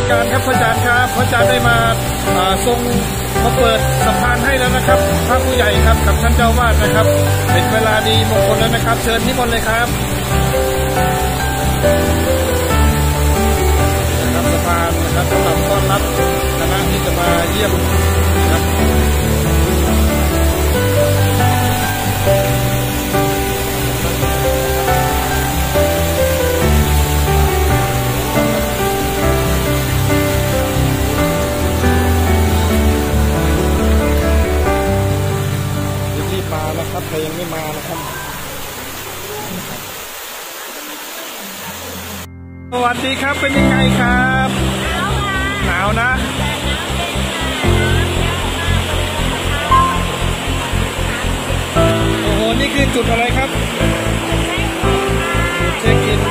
การครับพระอาจารย์ครับพระอาจารย์ได้มาทรงมาเปิดสะพานให้แล้วนะครับพระผู้ใหญ่ครับกับท่านเจ้าวาดนะครับเป็นเวลาดีมงคลแล้วนะครับเชิญที่บนเลยครับนะครับสะพานนะครับสำหรับต้อนรับคณะที่จะมาเยี่ยมนะครับมานะครับใครยังไม่มานะครับสวัสดีครับเป็นยังไงครับหนาวนะโอ้โหนี่คือจุดอะไรครับจุดเช็คอิน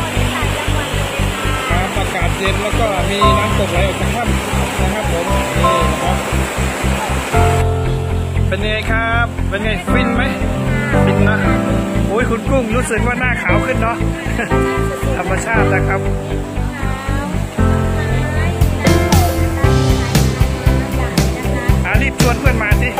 นะครับอากาศเย็นแล้วก็มีน้ำตกไหลออกจากถ้ำนะครับผมนี่นะครับเป็นไงครับเป็นไงฟินไหมฟินนะโอ้ยคุณกุ้งรู้สึกว่าหน้าขาวขึ้นเนาะ ธรรมชาตินะครับรีบชวนเพื่อนมาสิ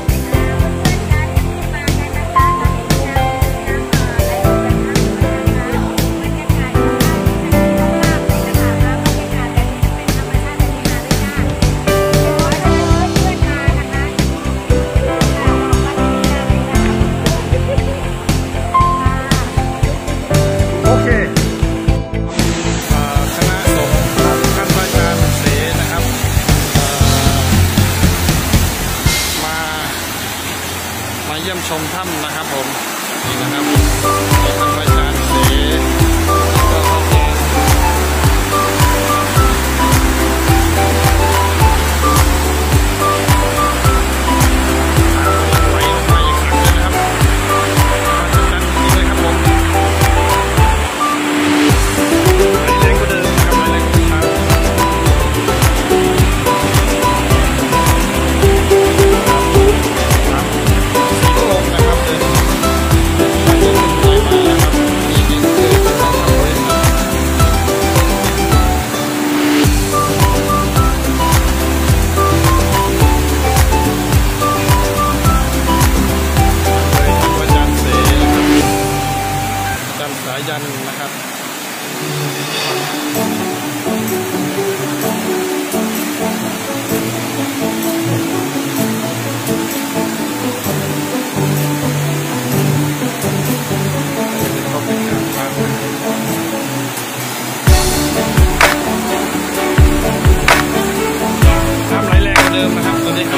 เยี่ยมชมถ้ำนะครับผมนี่นะครับท่านอาจารย์เสก็เข้าแจงไหลลงมาอย่างหนักเลยนะครับมาจุดนั้นจริงเลยครับผมไหลแรงกว่าเดิมนะครับไหลแรงกว่าเช้าสายันนะครับน้ำไหลแรงกว่าเดิมนะครับตอนนี้ครับ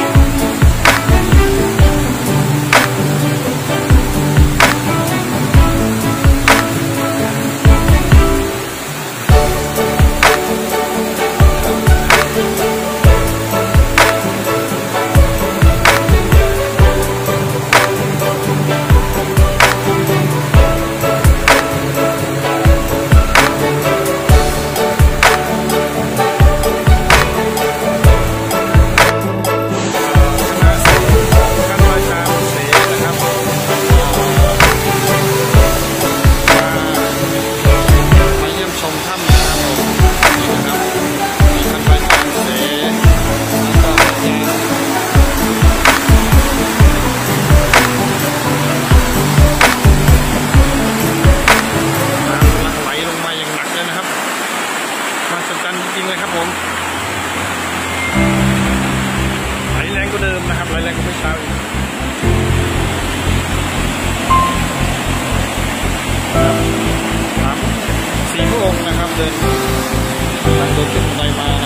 จริงเลยครับผมไหลแรงกว่าเดิมนะครับไหลแรงกว่าเมื่อเช้าอีกครับ4 พระองค์นะครับเดินทางโดยจุดไหลมา